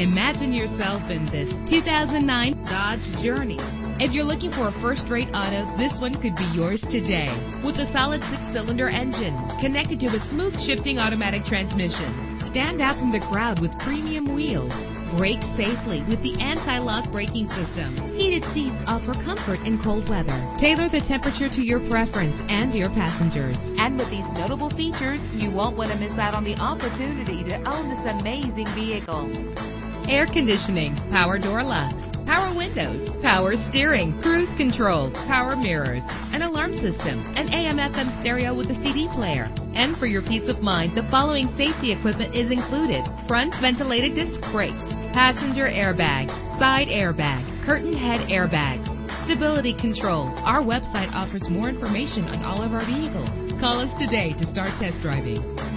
Imagine yourself in this 2009 Dodge Journey. If you're looking for a first-rate auto, this one could be yours today. With a solid 6-cylinder engine connected to a smooth shifting automatic transmission. Stand out from the crowd with premium wheels. Brake safely with the anti-lock braking system. Heated seats offer comfort in cold weather. Tailor the temperature to your preference and your passengers. And with these notable features, you won't want to miss out on the opportunity to own this amazing vehicle. Air conditioning, power door locks, power windows, power steering, cruise control, power mirrors, an alarm system, an AM/FM stereo with a CD player. And for your peace of mind, the following safety equipment is included: front ventilated disc brakes, passenger airbag, side airbag, curtain head airbags, stability control. Our website offers more information on all of our vehicles. Call us today to start test driving.